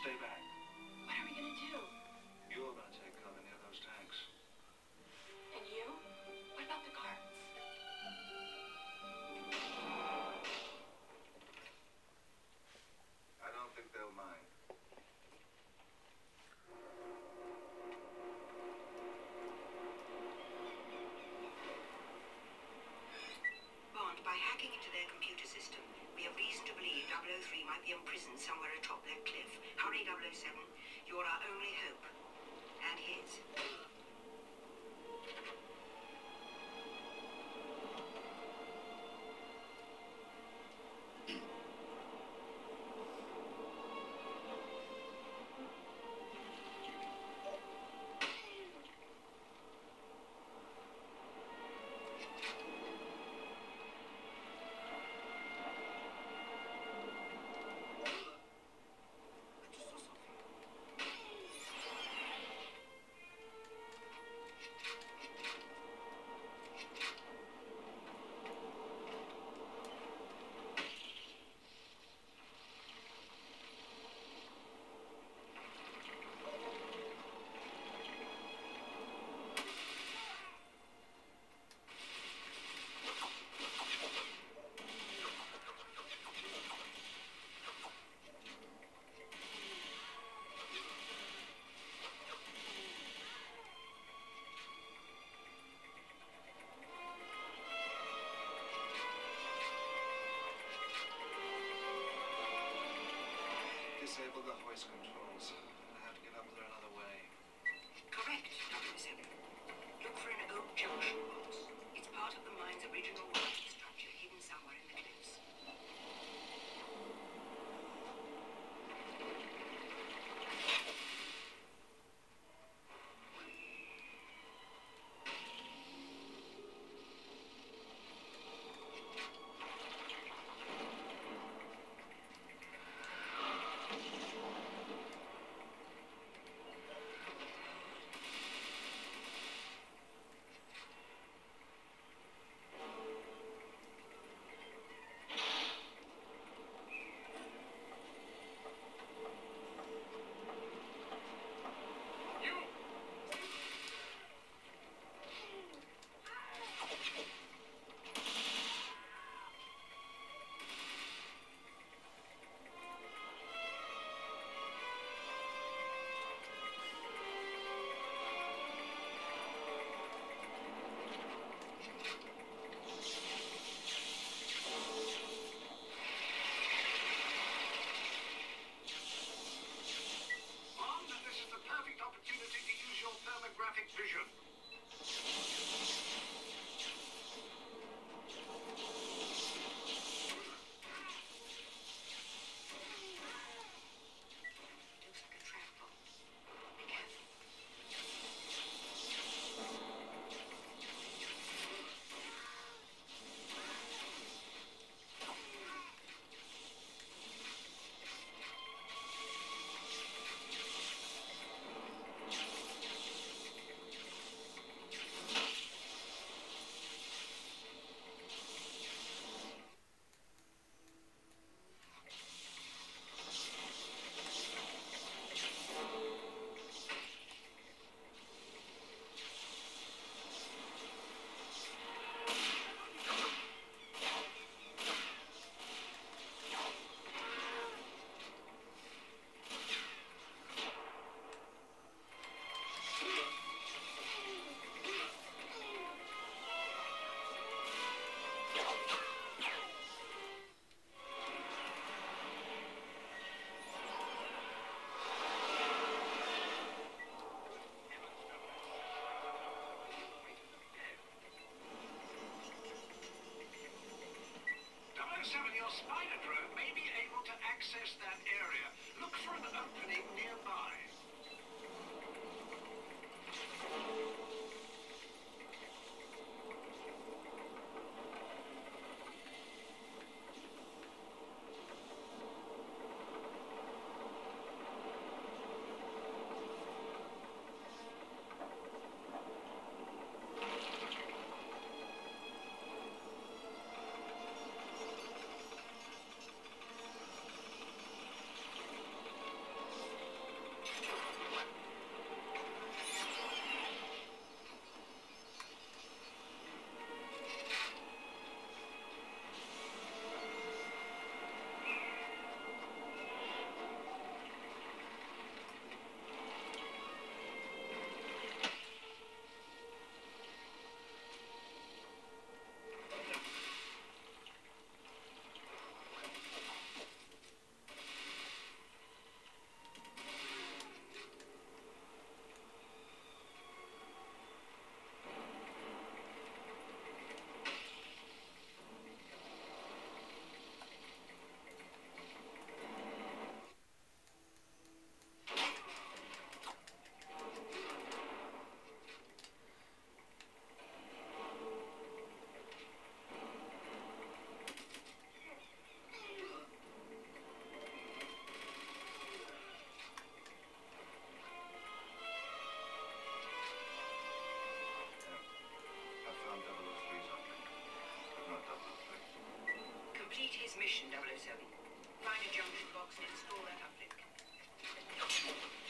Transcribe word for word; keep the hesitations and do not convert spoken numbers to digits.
Stay back. What are we gonna do? You're gonna take cover near those tanks. And you? What about the carts? I don't think they'll mind. Bond, by hacking into their computer system, we have reason to believe double oh three might be imprisoned somewhere atop that cliff. Hurry, double oh seven. You're our only hope. And his. Disable the hoist controls. I have to get up there another way. Correct, double oh seven. Look for an oak junction box. It's part of the mine's original working structure hidden somewhere in the cliffs. Vision. Seven, your spider drone may be able to access that area. Look for an opening nearby. find a junction box and install that uplink.